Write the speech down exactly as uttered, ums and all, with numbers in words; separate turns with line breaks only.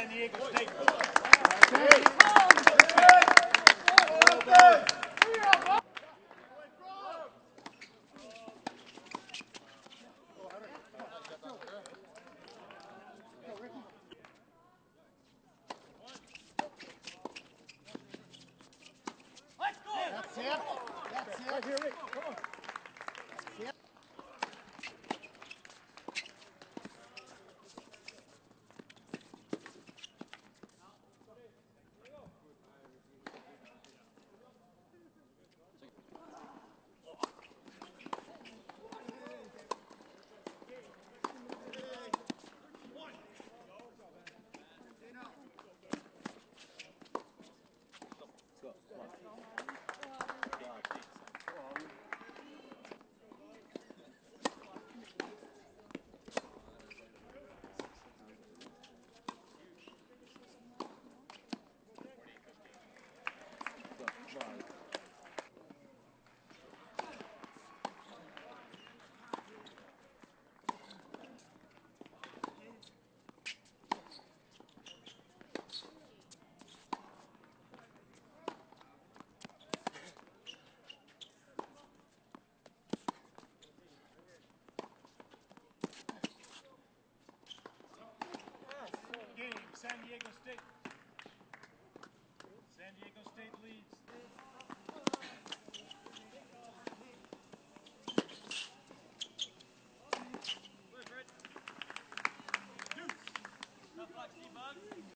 San Diego State.
That's it. That's it. Right here, Rick. Come on. That's it.
Game, San Diego State. San Diego State leads. Tough luck, Steve Bug.